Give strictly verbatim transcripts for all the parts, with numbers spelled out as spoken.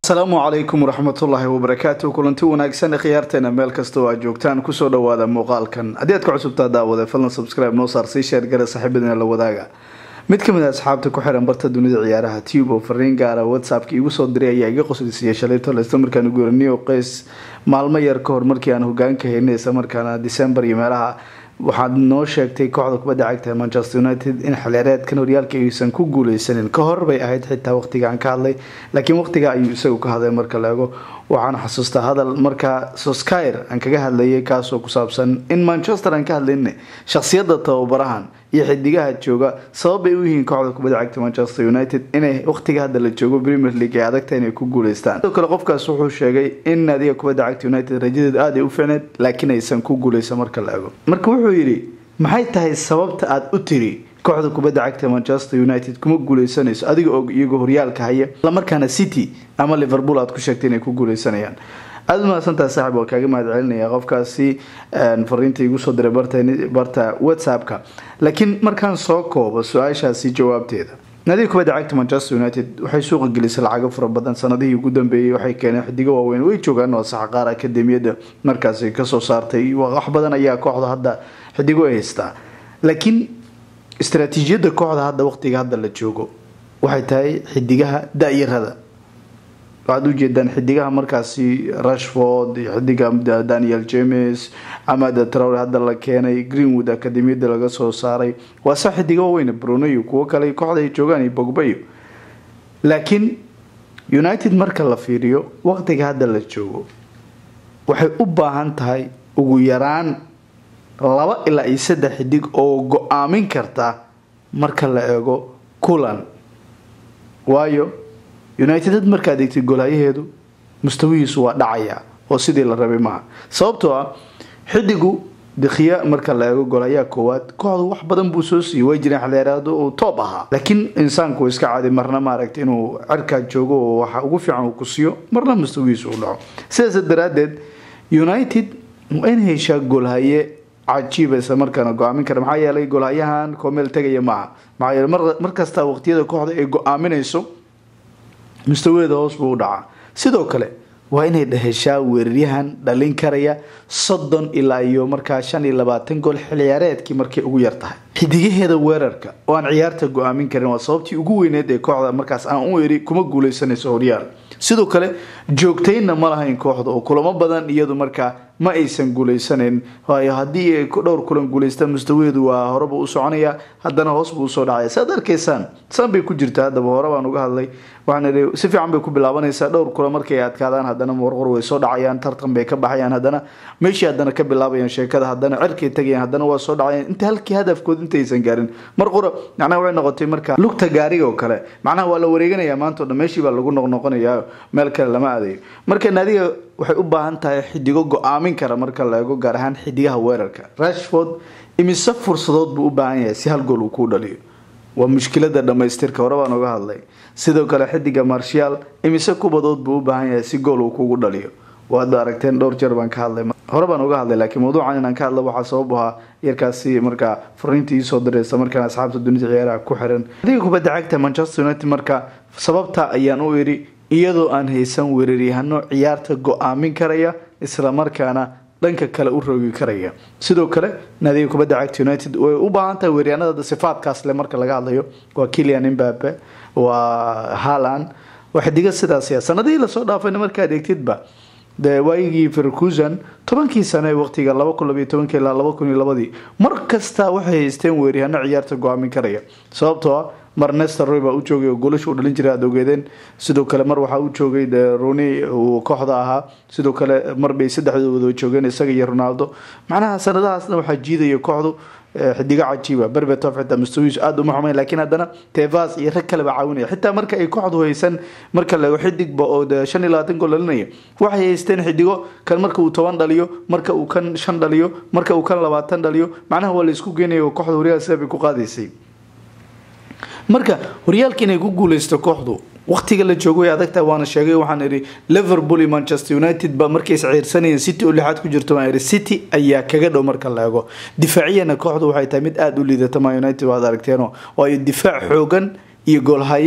السلام عليكم ورحمة الله وبركاته كلنتي wanaagsan khiyaarteena meel kasto oo joogtaan ku soo dhawaada muuqaalkan hadii aad ku cusubtaa daawada fadlan subscribe noo saar si share gara saaxiibadina la wadaaga mid kamid ah asxaabta ku xiran barta dunida ciyaaraha tube oo fariin gaar ah WhatsApp-ka igu soo diray ayaa iga qoslaysiiyay shalayto isla markaana guurniyo qays maalmo yar ka hor markii aan hoggaanka haynay isla markaana December iyo meelaha waxaad noo sheegtay kooxda kubadda cagta Manchester United in xilciyaareedkan horyaalka aysan ku guuleysanin ka hor bay ahayd xitaa waqtiga aan ka hadlay laakiin waqtiga ayuu isagu ka hadlay marka la eego waxaan xasuustaa hadal marka Solskjaer aan kaga hadlayay kaasoo ku saabsan in Manchester aan ka hadlaynay shakhsiyadda tababarahan iyo xidigaha jooga sabab ay u yihiin kooxda kubadda cagta Manchester United inay waqtiga hadda la joogo Premier League ay adagtahay inay ku guuleystaan sidoo kale qofkaas wuxuu sheegay in naadiga kubadda cagta United rajadeedu aad ay u fiicneed laakiin aysan ku guuleysan marka la eego marka wuxuu yiri maxay tahay sababta aad u tiri kooxda kubadda cagta Manchester United kuma guuleysanayso adiga oo iyagu horyaalka haya la markaana City ama Liverpool aad ku sheegtay inay ku guuleysanayaan aad ma santaa saaxiib oo kaaga mahad celinaya qofkaasi fariinta igu soo diray barta barta WhatsApp-ka laakiin markaan soo koobo su'aashaasi jawaabteeda naadiga kubadda cagta Manchester United waxay suuqa gelisay lacag fara badan sanadihii ugu dambeeyay waxay keeneen xidigo waaweyn way joogaan oo sax qaar akademiyada markaas ay ka soo saartay wax badan ayaa kooxda hadda xidigo ay haystaa laakiin istaraatiijiyada kooxda hadda waqtiga hadda la joogo waxay tahay xidigaha daayirada waxaad u jeedaan xidigaha markaasi Rashford iyo xidiga Daniel James Amad Traore hadda la keenay Greenwood akademiyada laga soo saaray waa sax xidigo weyn Bruno iyo kuwa kale kooxda ay joogaan Pogba iyo laakiin United marka la fiiriyo waqtiga hadda la joogo waxay u baahan tahay ugu yaraan laba ilaa saddex xidig oo go'aamin karta marka la eego kulan waayo United marka adeegtay goolayaheedu mustawiisu waa dhacaya oo sidii la rabay ma sababtoo ah xidigu Dekhya marka la eego goolaya koowaad kooxdu wax badan buu soo siiyay way jireen xilliyeed oo top aha laakiin insaanku iska caadi marna ma aragtay inuu cirka joogo oo waxa ugu fiican uu ku siiyo marna mustawiisu u dhaco sidaas daraadeed United in hesha goolaye cajiib isla markaana go'aamin kara maxaa yeelay goolayahan koomel tagaya ma maxaa yeelay markasta waqtiyada kooxda ay go'aaminayso mustaweeda hoos buu dhaca sidoo kale waa inay dhaheshaa weeraryahan dhalin karaya soddon ilaa iyo markaa shan iyo labaatan gool xilciyaareedkii markay ugu yar tahay xidigaheeda weerarka oo aan ciyaarta go'aamin karin waa sababtii ugu weyneed ee kooxda markaas aan u eri kuma guuleysanayso horyaal sidoo kale joogtayna ma lahayn kooxda oo kulamo badan iyadu markaa ma aysan guuleysaneyn waayo hadii ay dhowr kulan guuleystaan mustaweedu waa horeba u soconaya haddana hoos buu soo dhacay saad arkaysaan san bay ku jirtaa hadaba hore baan uga hadlay waxaan si fiican bay ku bilaabanaysaa dhowr kulan markay adkaadaan haddana warqor way soo dhacayaan tartan bay ka baxayaan haddana meeshii haddana ka bilaabayaan sheekada haddana cirkay tagayaan haddana waa soo dhacayaan inta halkii hadafkood intaysan gaarin mar qura macnaha way noqotay marka lugta gaariga oo kale macnaha waa la wareeganayaa maanta oo meeshii baa lagu noqnoqonayaa meel kale lama aadayo marka naadiga waxay u baahan tahay xidigo go'aamin kara marka la eego gaar ahaan xidigaha weerarka Rashford imise fursadood buu u baahan yahay si hal gool uu ku dhaliyo waa mushkilada dhameystirka hore baan uga hadlay sidoo kale xidiga Martial imise kubadood buu u baahan yahay si gool uu kugu dhaliyo waad aragteen dhowr jeer baan ka hadlay hore baan uga hadlay laakiin mowduucan inaan ka hadlo waxa sabab ah yarkaasi marka fariintii soo diraysa markaan asxaabta dunida ciyaaraha ku xiran naadiga kubadda cagta Manchester United marka sababta ayaan u iri iyadoo aan haysan weeraryahanno ciyaarta go'aamin karaya isla markaana dhanka kale u rogi karaya sidoo kale naadiga kubadda cagta United way u baahan tahay weeraryahanada sifaadkaas leh marka laga hadlayo waa Kylian Mbappe waa Haaland waxa diga sidaas ah sanadii la soo dhaafay marka adeegtidba de waayigi Ferguson tobankii sano ee waqtiga laba kun iyo toban ilaa laba kun iyo laba mar kasta waxay haysteen weeraryahanno ciyaarta go'aamin karaya sababtoo ah mar Nestor Roy baa u joogay oo goolasho u dhalin jiray adogeedeen sidoo kale mar waxa uu joogay Rooney oo kooxda ahaa sidoo kale mar bay saddexdooda joogeen isaga iyo Ronaldo macnaha sanadahaasna waxa jiiday kooxdu xidiga cajiiba Berbatov xitaa mustawiis aad u maxamay laakiin haddana Tevez iyo rag kale baa caawinaya xitaa marka ay kooxdu haysan marka lagu xidigba oo shan iyo labaatan gool dhalinaya waxay haysteen xidigo kan marka uu toban dhaliyo marka uu kan shan dhaliyo marka uu kan labaatan dhaliyo macnaha waa la isku geenayo kooxda horyaalka ay ku qaadaysay marka horyaalka inay ku guuleysto kooxdu waqtiga la joogo ay adagtahay waana sheegay waxaan iri Liverpool iyo Manchester United ba markay isciirsanayeen City oo lixaad ku jirto waan iri City ayaa kaga dhow marka la eego difaaciyana kooxdu waxay tahay mid aad u liidata Man United waad aragteen oo ay difaac xoogan iyo gool haye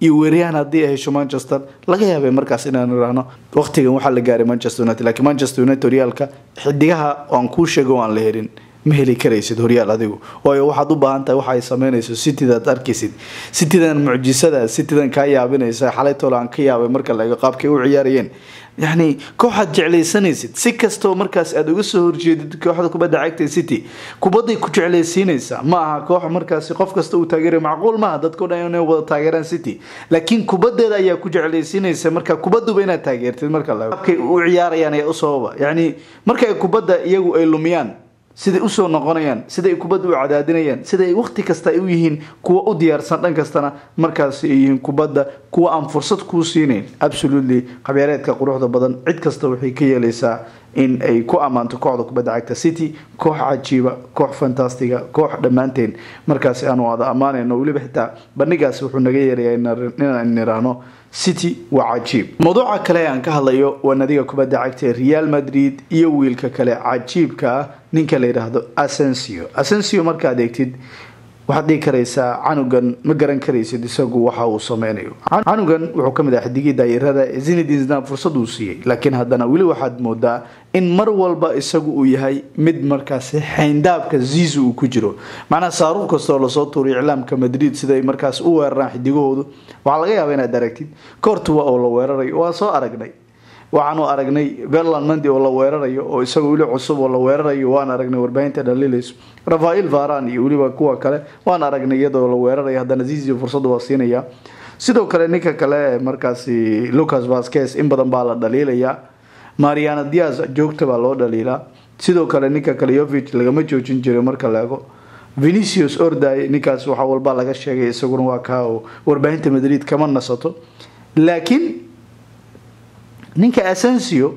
iyo weeryahan haddii ay hesho Manchester laga yaabay markaas inaan raahno waqtigan waxa la gaaray Manchester United laakiin Manchester United horyaalka xidigaha aan ku sheego aan la helin ma heli karaysid horyaal adigu waayo waxaad u baahan tahay waxa ay sameynayso City-daad arkaysid City-dan mucjisada City-dan ka yaabinaysa xalay toolaan ka yaabay marka laga qaabkay u ciyaarayeen يعني كوحد جعليسانيسيد سكستو مركز أدو سهور جديد كوحد كوبدا عكتي سيتي كوبدا كجعليسينيسا ما كوح مركز قف كستو تاجر معقول ما دت كنا ينو تاجران سيتي لكن كوبدا ده يا كجعليسينيسا مركز كوبدا بين تاجر تمركز الله كي وعيار يعني أصوبة يعني مركز كوبدا يجو إلوميان sida u soo noqonayaan sida ay kubaddu u cadaadinayaan sida ay waqti kasta ay u yihiin kuwa u diyaarsan dhan kastana markaas ay yihiin kubadda kuwa aan fursad ku siineen absolutely qabiireedka quruxda badan cid kasta waxay ka yeelaysaa in ay ku amaanto kooxda kubadda cagta City koox cajiiba koox fantastiga koox dhamaanteen markaas aan wada amaanayno waliba xitaa bandhigaas wuxuu naga yeerayaa inaan niraano City وعجيب موضوع كله عن كهلايو ونادي كوبادا عكتي ريال مدريد يويل ككله عجيب كا نينكله يرهدو أسنسيو أسنسيو مركا ديكتيد waxaad dhigi karaysaa canugan ma garan karaysid isagu waxa uu sameeyo canugan wuxuu kamid yahay xidigii daayirada Zinedine Zidane fursad uu siiyay laakiin haddana wili waxaad moodaa in mar walba isagu uu yahay mid markaas xeyndaabka Zizou uu ku jiro macna saaruq kasto la soo tuuray islaamka Madrid sida ay markaas u weeraraan xidigoodu waxa laga yaabaa inaad aragtid Courtois oo la weeraray waa soo aragnay waxaanu aragnay Ferland Mendy oo la weerarayo oo isagu wili cusub oo la weerarayo waan aragnay warbaahinta dhaliilayso Rafael Varane iyo waliba kuwa kale waan aragnay iyadoo la weerarayo haddana Zizou fursad waa siinaya sidoo kale ninka kale markaas Lucas Vazquez in badan baa la dhaliilaya Mariano Diaz joogta baa loo dhaliilaa sidoo kale ninka kale Jovic lagama joojin jiray marka la eego Vinicius Orday ninkaas waxa walba laga sheegay isaguna waa ka warbaahinta Madrid kama nasato laakiin ninka Asensio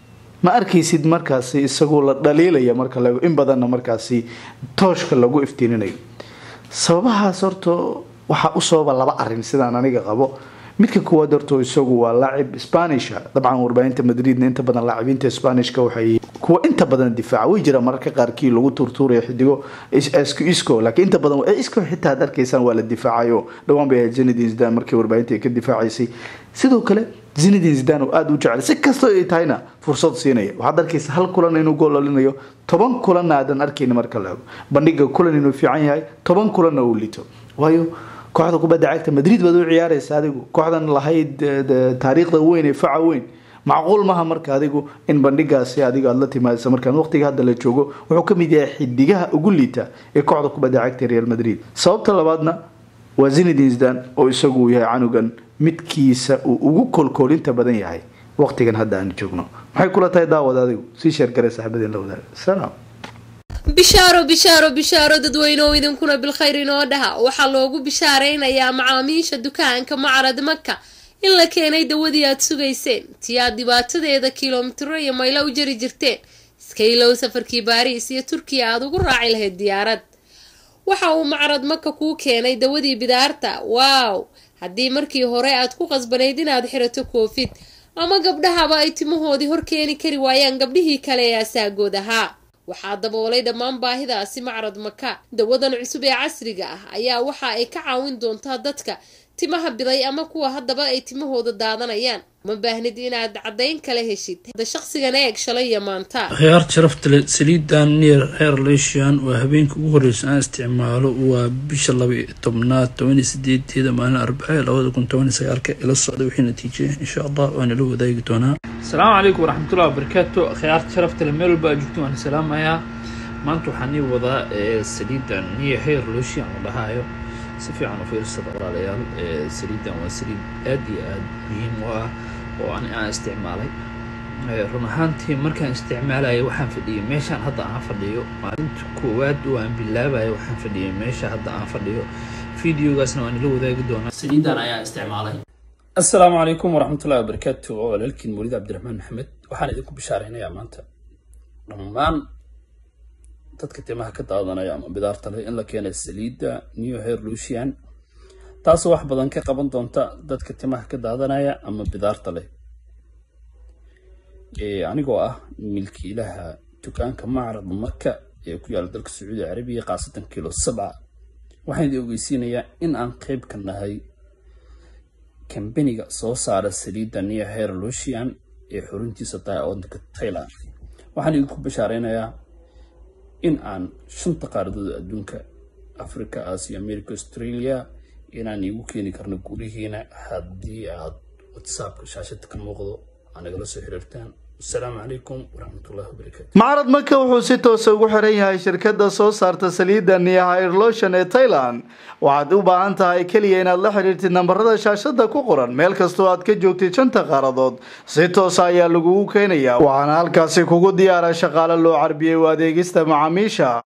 ma arkaysid markaas isagoo la dhaliilaya marka lagu in badan markaas tooshka lagu iftiininayo sababahaas horto waxa u sababa laba arin sidaan aniga qabo midka koowaad horto isagu waa laacib Spanish dabcan warbaahinta Madrid inta badan laacibiinta Spanishka waxay kuwa inta badan difaac way jira marka qaarkii lagu turtuuray xidigo isku isku laakiin inta badan isku xitaa darkaysan waa la difaacayo dhawaan bay Zinedine Zidane markii warbaahinta ka difaacaysay sidoo kale Zinedine Zidane oo aad u jecel si kasto ay tahayna fursad siinaya waxa darkiisa hal kulan inuu gool dhalinayo toban kulan aadan arkeen marka la bandhiga kulan inuu fiican yahay toban kulan oo lito waayo kooxda kubadda cagta Madrid baa u ciyaaraysa adigu kooxdan lahayd taariikhda weyn ee faca weyn macquul maha marka adigu in bandhigaasi adiga aad la timaadaysa markaan waqtiga hadda la joogo wuxuu ka mid yahay xidigaha ugu liita ee kooxda kubadda cagta Real Madrid sababta labaadna waa Zinedine Zidane oo isagu yahay canugan midkiisa uu ugu kolkolinta badan yahay waqtigan hadda aan joogno maxay kula tahay daawad adigu si sheer garay saaxiibadeen la wadaag salaam bishaaro bishaaro bishaaro dadweyne oo idinkuna bil khayr inoo dhaha waxa loogu bishaareynayaa macaamiisha dukaanka Macrad Makka in la keenay dawadii aad sugayseen tiyaa dhibaatadeeda kiiloomitro iyo maylo u jari jirteen iska ilow safarkii Paris iyo Turkiya aad ugu raaci lahayd diyaarad waxa uu Macrad Makka ku keenay dawadii bidaarta waaw haddii markii hore aad ku qasbanayd inaad xirato Covid ama gabdhahaba ay timahoodii hor keeni kari waayaan gabdhihii kale ee asaagood ahaa waxaa daboolay dhammaan baahidaasi Macrad Makka dawadan cusub ee casriga ah ayaa waxa ay ka caawin doontaa dadka timaha biday ama kuwa haddaba ay timahooda daadanayaan ma baahnid inaad cadayn kale heshid hada shakhsigan eeg shalay maanta khiyaar sharafta leh saliidan near hair lotion waa habeenka ugu horeysa aan isticmaalo waa bisha laba iyo tobnaad toban iyo sideed maalin Arbacada laba kun toban iyo sagaal ka ila socdo wixii natiijo insha Allah waan la wadaagi doonaa السلام عليكم ورحمة الله وبركاته خيارات شرفت الميل باجتو أنا سلام يا ما أنتو حني وضع سليدا نية هير لوشي عن لهايو سفي عنو في الصدر عليال سليدا وسليد أدي أد مهم و وأنا استعمالي رمحانتي مركان استعمالي وحن فدي ماشان هذا عن فديو ما أنت كواد وأن بالله باي وحن فدي ماشان هذا عن فديو فيديو قاسنا وأنا لو ذا قدونا سليدا أنا استعمالي السلام عليكم ورحمة الله وبركاته ولكن مولد عبد الرحمن محمد وحنا إذنكم بشارعنا يا مانتا رمان تتكتمها كتاضنا يا مان بدارت لي إن لك السليدة نيو هير لوشيان تاسو واحد بدن كقبن دونتا تتكتمها كتاضنا يا أما بدارت لي إيه يعني قوة ملكي لها تكان كمعرض مكة يكوي على دلك السعودية العربية قاصة كيلو السبعة وحين دي وقيسين يا إن أنقيب كنا هاي kambaniga soo saara saliidda Nia Hair Lotion ee xuruntiisa tahay waddanka Thailand. waxaan idinku bashaareynaya in aan shanta qaaradood adduunka Africa, Asia, America, Australia inaan igu keeni karno gurihiina haddii aad WhatsApp-ka shaashada ka muuqdo anagala soo xiriirtaan. السلام عليكم ورحمة الله وبركاته. معرض مكة وحوسي توسع وحريها شركة صوصارت سليدة Nia Hair Lotion ee Thailand waxaad u baahan tahay kaliya inaad la xiriirtid nambarada shaashada ku qoran meel kastoo aad ka joogtid shanta qaaradood si toos ah ayaa lagugu keenayaa waxaana halkaasi kugu diyaara shaqaale loo carbiyay u adeegista macaamiisha.